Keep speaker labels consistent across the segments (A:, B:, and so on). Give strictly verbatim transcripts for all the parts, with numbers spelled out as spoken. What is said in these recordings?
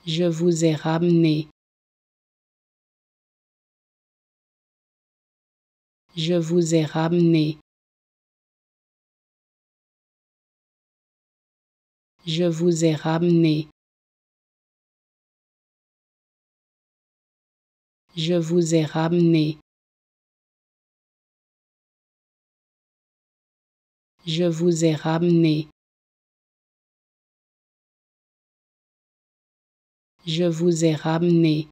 A: Je vous ai ramené. Je vous ai ramené. Je vous ai ramené. Je vous ai ramené. Je vous ai ramené. Je vous ai ramené.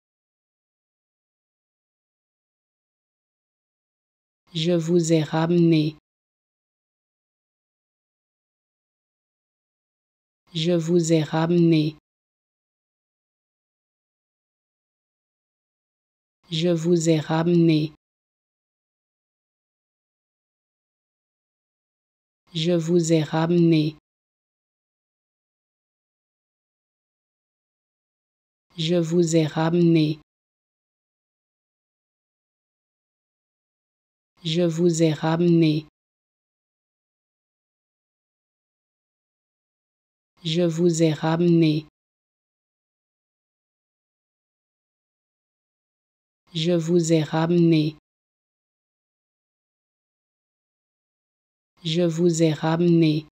A: Je vous ai ramené. Je vous ai ramené. Je vous ai ramené. Je vous ai ramené. Je vous ai ramené. Je vous ai ramené. Je vous ai ramené. Je vous ai ramené. Je vous ai ramené.